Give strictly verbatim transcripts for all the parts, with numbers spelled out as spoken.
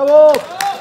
¡Bravo!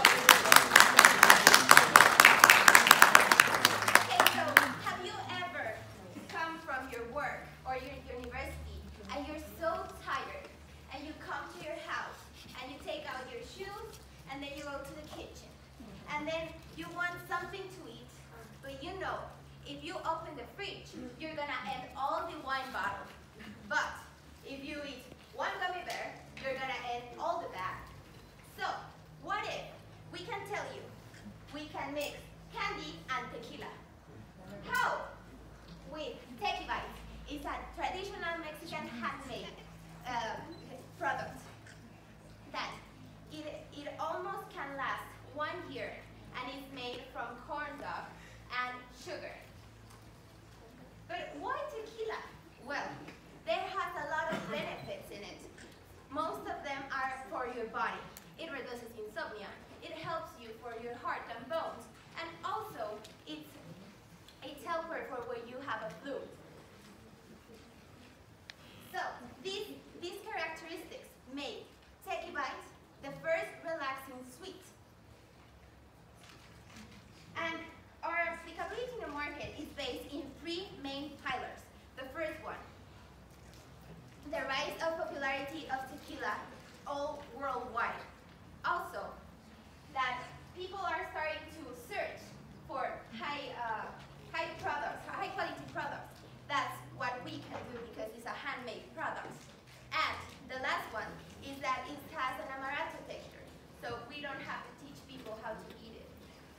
Okay, so have you ever come from your work or your university and you're so tired and you come to your house and you take out your shoes and then you go to the kitchen and then you want something to eat, but you know if you open the fridge you're gonna end all the wine bottle, but if you eat one gummy bear you're gonna end all the bag. So what if we can tell you we can mix candy and tequila? How? With Tequi Bites. It's a traditional Mexican handmade uh, product that it, it almost can last one year and is made from corn dog and sugar. But why tequila? Well, there has a lot of benefits in it. Most of them are for your body. It reduces insomnia. It helps you for your heart and bones. And also, it's it's helpful for when you have a flu. So, these, these characteristics make Tequi Bites the first relaxing sweet. And our applicability in the market is based in three main pillars. The first one, the rise of popularity of tequila all worldwide. Also, that people are starting to search for high, uh, high products, high quality products. That's what we can do because it's a handmade product. And the last one is that it has an amaretto texture, so we don't have to teach people how to eat it.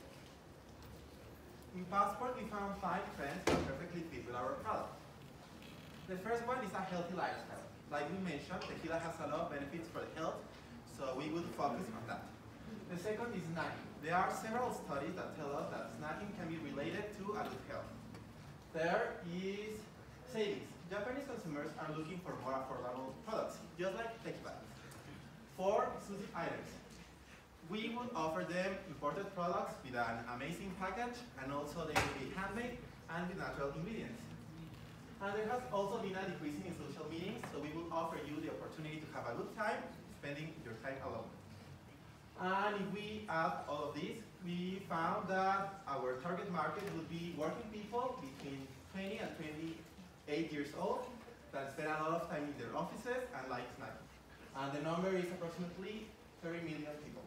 In Passport, we found five trends that perfectly fit with our product. The first one is a healthy lifestyle. Like we mentioned, tequila has a lot of benefits for the health, so we would focus on that. The second is snacking. There are several studies that tell us that snacking can be related to a good health. Third is savings. Japanese consumers are looking for more affordable products, just like Tequi Bites. Four, exclusive items. We would offer them imported products with an amazing package, and also they will be handmade and with natural ingredients. And there has also been a decrease in social meetings, so we will offer you the opportunity to have a good time spending your time alone. And if we add all of this, we found that our target market would be working people between twenty and twenty-eight years old that spend a lot of time in their offices and like snacking. And the number is approximately thirty million people.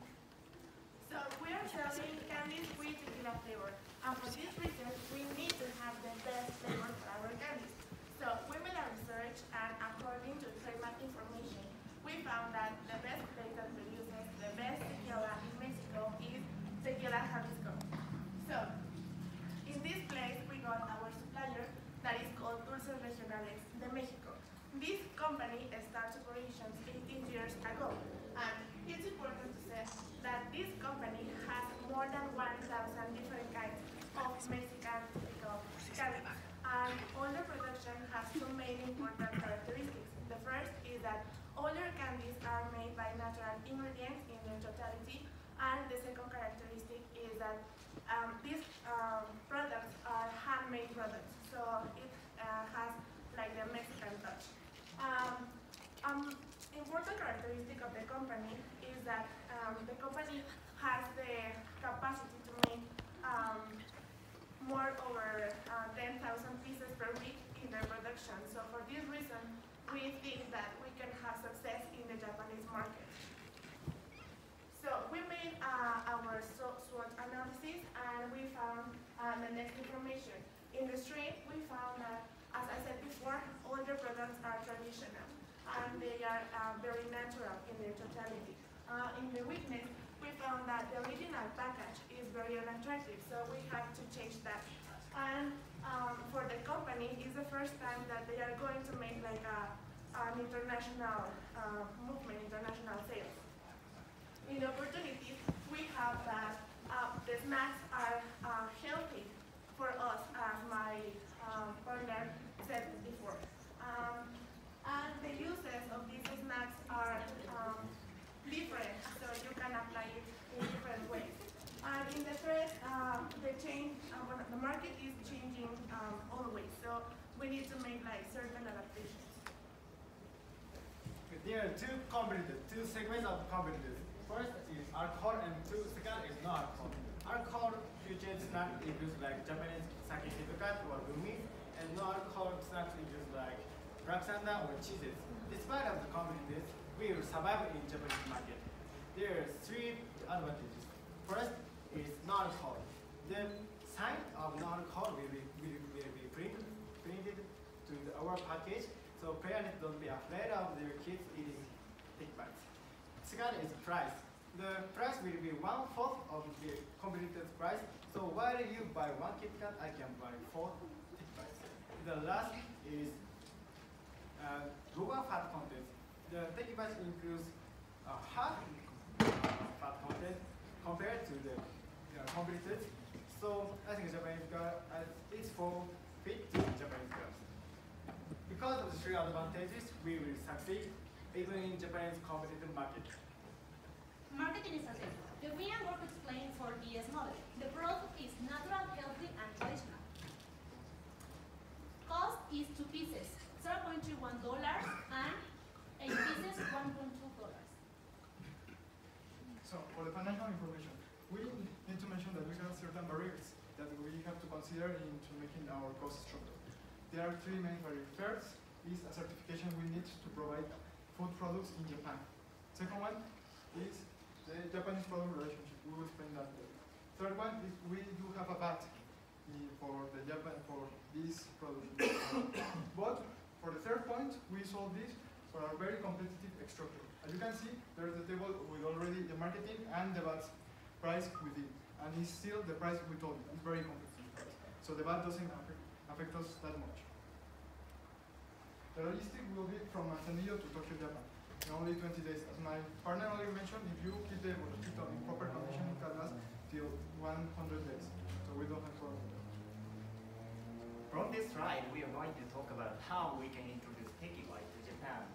So we are selling candies with tequila flavor. And for this reason, we need to have the best flavor for our candies. So we made a research, and according to trademark information, we found that the best place that produces the best tequila in Mexico is Tequila Jalisco. So in this place, we got our supplier that is called Dulces Regionales de Mexico. This company started operations eighteen years ago, and it's important to say that this company has more than one thousand different kinds of Mexican typical candies. And all the production has two main important characteristics. The first is that all their candies are made by natural ingredients in their totality, and the second characteristic is that um, these um, products are handmade products, so it uh, has like the Mexican touch. Um, um, important characteristic of the company is that um, the company has the capacity to make um, more over uh, ten thousand pieces per week in their production. So for this reason, we think that we can have success in the Japanese market. So we made uh, our SWOT analysis, and we found uh, the next information. In the street, we found that, as I said before, all the products are traditional, and they are uh, very natural in their totality. Uh, in the weakness, we found that the original package is very unattractive, so we had to change that. And um, for the company, it's the first time that they are going to make like a, an international uh, movement, international sales. In the opportunities, we have that uh, the snacks are uh, healthy for us, as my um, partner said before. Um, and the uses of these snacks are um, different, so you can apply it in different ways. And in the thread, uh, the change, uh, the market is changing um, always, so we need to make like certain adaptations. There are two competitors, two segments of competitors. First is alcohol, and two, second is no alcohol. Alcohol future snack includes like Japanese sake shibukat or gummies, and no alcohol snacks includes like Raksanda or cheeses. Despite of the competitors, we will survive in Japanese market. There are three advantages. First is non-alcohol. The sign of non-alcohol will be, will, will be print, printed to the, our package, so parents don't be afraid of their kids eating thick bites. Second is price. The price will be one fourth of the competitor's price. So while you buy one Kit Kat, I can buy four thick bites. The last is uh, lower fat content. The thick bites includes uh, half uh, fat content compared to the uh, competitors. So I think Japanese girl uh, is for fit to Japanese girls. Because of the three advantages, we will succeed even in Japanese competitive market. Marketing is a thing. The Korean work explained for D S model. The product is natural, healthy, and traditional. Cost is two pieces, zero point two one dollars, and eight pieces, one point two dollars. So for the financial information, we need to mention that we have certain barriers that we have to consider into making our cost structure. There are three main barriers. First is a certification we need to provide food products in Japan. Second one is the Japanese product relationship. We will explain that later. Third one is we do have a V A T for the Japan for this product. But for the third point, we solve this for a very competitive structure. As you can see, there is a table with already the marketing and the V A T price within, and it's still the price we told you. It's very competitive price. So the V A T doesn't affect, affect us that much. The logistic will be from Manzanillo to Tokyo, Japan, in only twenty days. As my partner already mentioned, if you keep the mosquito in proper condition, it can last till one hundred days. So we don't have problem. From this slide, we are going to talk about how we can introduce Tekibite to Japan.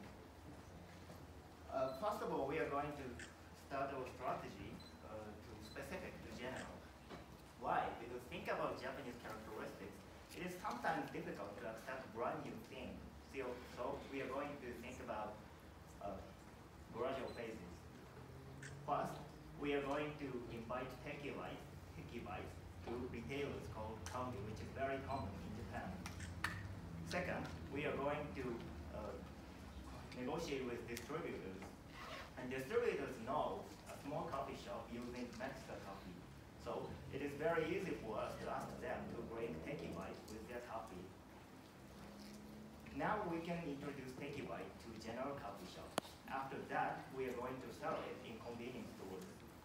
Uh, first of all, we are going to start our strategy uh, to specific to general. Why? Because think about Japanese characteristics. It is sometimes difficult to accept brand new things. So, so we are going to think about uh, gradual phases. First, we are going to invite Tekibite, Tekibite to retailers called Kanbi, which is very common in Japan. Second, we are going to uh, negotiate with distributors. And distributors know a small coffee shop using Mexican coffee. So it is very easy for us to ask them to bring Tekibite with their coffee. Now we can introduce Tekibite to general coffee shops. After that, we are going to sell it in convenience stores.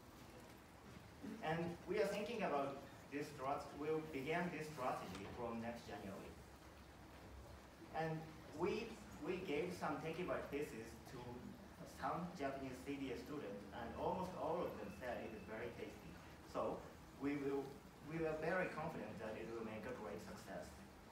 And we are thinking about this strategy, we'll begin this strategy from next January. And we, we gave some Tekibite pieces to some Japanese C D S students, and almost all of them said it is very tasty. So we, will, we are very confident that it will make a great success.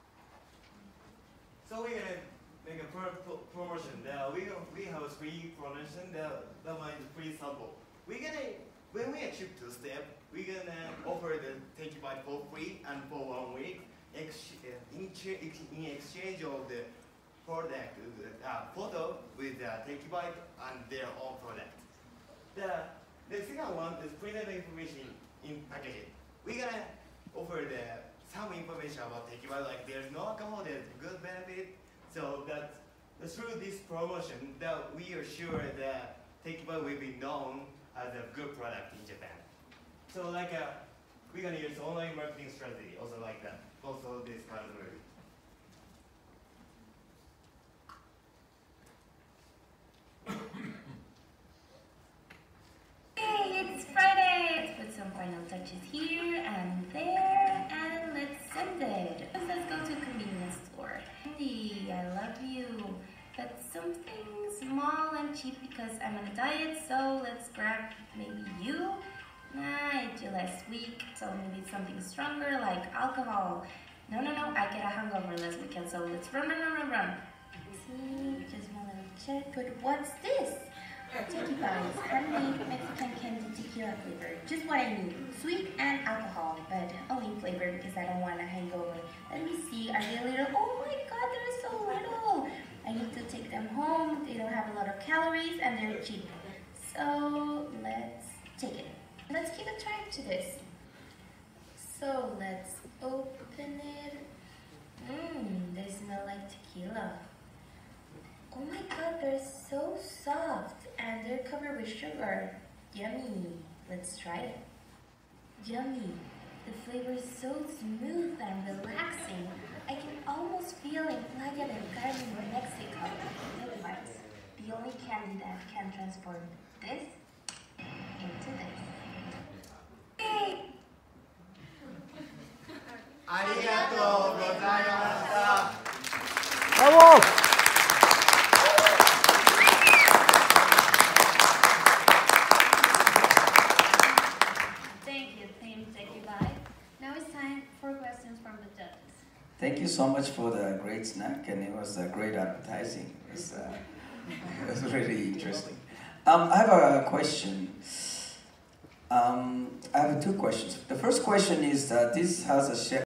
So we're gonna make a pro pro promotion. Uh, we we have a free promotion. That that might free sample. We're gonna when we achieve two step, we're gonna offer the Tekibite for free and for one week. Ex in, in exchange of the product uh, photo with the Tekibite and their own product. The the second one is printed information in packaging. We're gonna offer the some information about Tekibite, like there's no alcohol, there's good benefit, so that through this promotion, that we are sure that Tekibite will be known as a good product in Japan. So like uh, we're gonna use online marketing strategy, also like that, also this kind of movie. Hey, it's Friday! Let's put some final touches here and there, and let's send it. Let's go to a convenience store. Hey, I love you, but something small and cheap because I'm on a diet, so let's grab maybe you. Nah, I ate you last week, so maybe something stronger like alcohol. No, no, no, I get a hangover last weekend, so let's run, run, run, run, run. See, just one little check, but what's this? Tekibite, handmade Mexican candy tequila flavor. Just what I need. Sweet and alcohol, but only flavor because I don't want a hangover. Let me see, are they little? Oh my god, they're so little. I need to take them home. They don't have a lot of calories and they're cheap. So let's take it. give a try to this. So let's open it. Mmm, they smell like tequila. Oh my god, they're so soft and they're covered with sugar. Yummy. Let's try it. Yummy. The flavor is so smooth and relaxing. I can almost feel in Playa del Carmen, Mexico. But the only candy that can transport this into this. Hey! Arigatou gozaimashita. Bravo! Thank you, team. Thank you, bye. Now it's time for questions from the judges. Thank you so much for the great snack, and it was a great advertising. It was, uh, it was really interesting. Um, I have a question. Um, I have two questions. The first question is that this has a chef